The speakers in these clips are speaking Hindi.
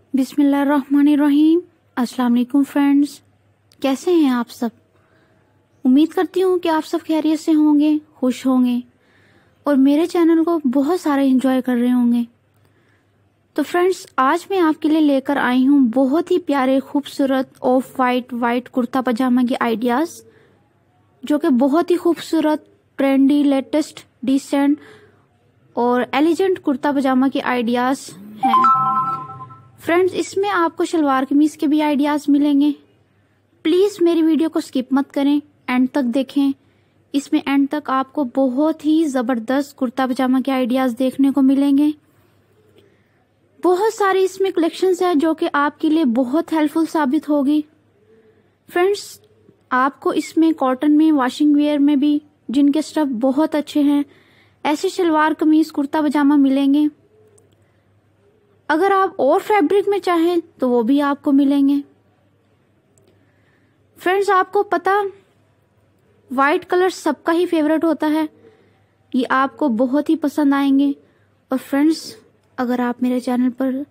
बिस्मिल्लाहिर्रहमानिर्रहीम। अस्सलाम वालेकुम फ्रेंड्स, कैसे हैं आप सब। उम्मीद करती हूँ कि आप सब खैरियत से होंगे, खुश होंगे और मेरे चैनल को बहुत सारे एंजॉय कर रहे होंगे। तो फ्रेंड्स, आज मैं आपके लिए लेकर आई हूँ बहुत ही प्यारे खूबसूरत ऑफ वाइट कुर्ता पजामा के आइडियाज, जो कि बहुत ही खूबसूरत, ट्रेंडी, लेटेस्ट, डिसेंट और एलिजेंट कुर्ता पजामा के आइडियाज हैं। फ्रेंड्स, इसमें आपको शलवार कमीज के भी आइडियाज मिलेंगे। प्लीज मेरी वीडियो को स्किप मत करें, एंड तक देखें। इसमें एंड तक आपको बहुत ही जबरदस्त कुर्ता पजामा के आइडियाज देखने को मिलेंगे। बहुत सारी इसमें कलेक्शंस है जो कि आपके लिए बहुत हेल्पफुल साबित होगी। फ्रेंड्स, आपको इसमें कॉटन में, वॉशिंग वेयर में भी, जिनके स्टफ बहुत अच्छे हैं, ऐसे शलवार कमीज कुर्ता पजामा मिलेंगे। अगर आप और फैब्रिक में चाहें तो वो भी आपको मिलेंगे। फ्रेंड्स, आपको पता, वाइट कलर सबका ही फेवरेट होता है, ये आपको बहुत ही पसंद आएंगे। और फ्रेंड्स, अगर आप मेरे चैनल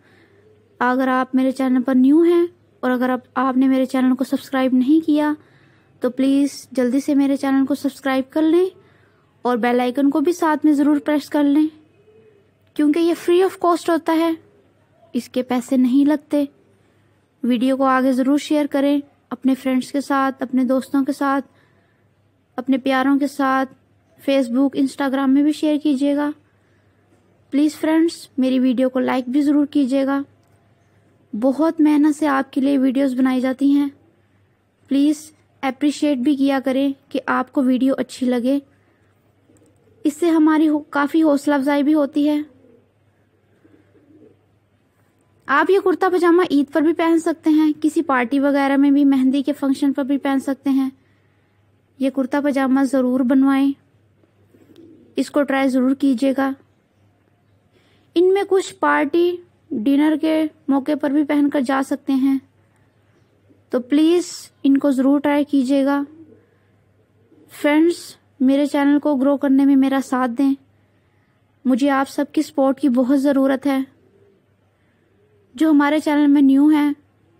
पर न्यू हैं और अगर आपने मेरे चैनल को सब्सक्राइब नहीं किया तो प्लीज जल्दी से मेरे चैनल को सब्सक्राइब कर लें और बेल आइकन को भी साथ में जरूर प्रेस कर लें, क्योंकि ये फ्री ऑफ कॉस्ट होता है, इसके पैसे नहीं लगते। वीडियो को आगे जरूर शेयर करें अपने फ्रेंड्स के साथ, अपने दोस्तों के साथ, अपने प्यारों के साथ। फेसबुक, इंस्टाग्राम में भी शेयर कीजिएगा। प्लीज फ्रेंड्स, मेरी वीडियो को लाइक भी जरूर कीजिएगा। बहुत मेहनत से आपके लिए वीडियोस बनाई जाती हैं। प्लीज अप्रिशिएट भी किया करें कि आपको वीडियो अच्छी लगे। इससे हमारी काफी हौसला अफजाई भी होती है। आप ये कुर्ता पजामा ईद पर भी पहन सकते हैं, किसी पार्टी वगैरह में भी, मेहंदी के फंक्शन पर भी पहन सकते हैं। ये कुर्ता पजामा जरूर बनवाएं, इसको ट्राई जरूर कीजिएगा। इनमें कुछ पार्टी, डिनर के मौके पर भी पहनकर जा सकते हैं, तो प्लीज इनको जरूर ट्राई कीजिएगा। फ्रेंड्स, मेरे चैनल को ग्रो करने में मेरा साथ दें। मुझे आप सबकी सपोर्ट की बहुत जरूरत है। जो हमारे चैनल में न्यू हैं,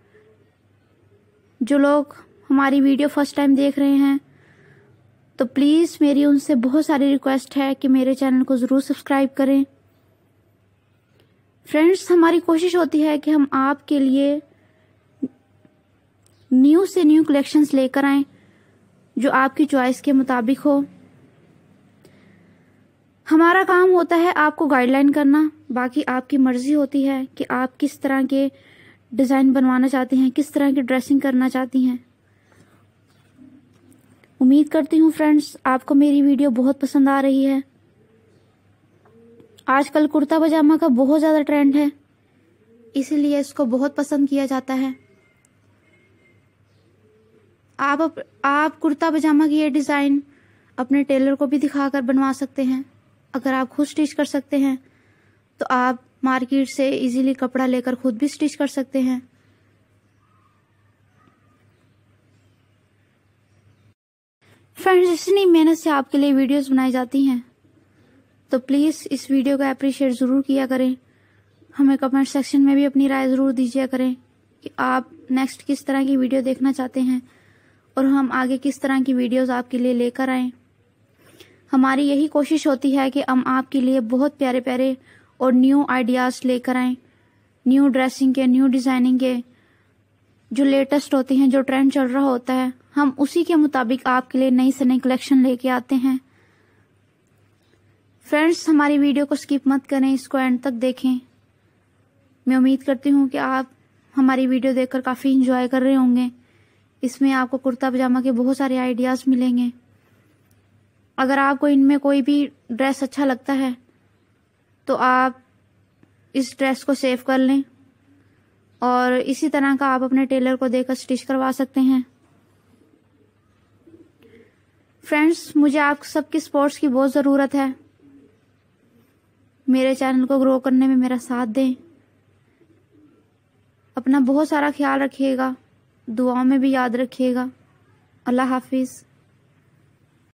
जो लोग हमारी वीडियो फर्स्ट टाइम देख रहे हैं, तो प्लीज मेरी उनसे बहुत सारी रिक्वेस्ट है कि मेरे चैनल को जरूर सब्सक्राइब करें। फ्रेंड्स, हमारी कोशिश होती है कि हम आपके लिए न्यू से न्यू कलेक्शंस लेकर आएं जो आपकी चॉइस के मुताबिक हो। हमारा काम होता है आपको गाइडलाइन करना, बाकी आपकी मर्जी होती है कि आप किस तरह के डिजाइन बनवाना चाहती हैं, किस तरह की ड्रेसिंग करना चाहती हैं। उम्मीद करती हूँ फ्रेंड्स, आपको मेरी वीडियो बहुत पसंद आ रही है। आजकल कुर्ता पजामा का बहुत ज्यादा ट्रेंड है, इसीलिए इसको बहुत पसंद किया जाता है। आप कुर्ता पजामा की ये डिजाइन अपने टेलर को भी दिखाकर बनवा सकते हैं। अगर आप खुद स्टिच कर सकते हैं तो आप मार्केट से इजीली कपड़ा लेकर खुद भी स्टिच कर सकते हैं। फ्रेंड्स, इतनी मेहनत से आपके लिए वीडियोस बनाई जाती हैं, तो प्लीज इस वीडियो को अप्रिशिएट जरूर किया करें। हमें कमेंट सेक्शन में भी अपनी राय जरूर दीजिए करें कि आप नेक्स्ट किस तरह की वीडियो देखना चाहते हैं और हम आगे किस तरह की वीडियोस आपके लिए लेकर आएं। हमारी यही कोशिश होती है कि हम आपके लिए बहुत प्यारे प्यारे और न्यू आइडियाज लेकर आएं, न्यू ड्रेसिंग के, न्यू डिजाइनिंग के, जो लेटेस्ट होती हैं, जो ट्रेंड चल रहा होता है, हम उसी के मुताबिक आपके लिए नई से नई कलेक्शन लेके आते हैं। फ्रेंड्स, हमारी वीडियो को स्किप मत करें, इसको एंड तक देखें। मैं उम्मीद करती हूँ कि आप हमारी वीडियो देखकर काफी इंजॉय कर रहे होंगे। इसमें आपको कुर्ता पजामा के बहुत सारे आइडियाज मिलेंगे। अगर आपको इनमें कोई भी ड्रेस अच्छा लगता है तो आप इस ड्रेस को सेव कर लें और इसी तरह का आप अपने टेलर को देकर स्टिच करवा सकते हैं। फ्रेंड्स, मुझे आप सबकी सपोर्ट्स की बहुत ज़रूरत है। मेरे चैनल को ग्रो करने में मेरा साथ दें। अपना बहुत सारा ख्याल रखिएगा, दुआओं में भी याद रखिएगा। अल्लाह हाफिज़।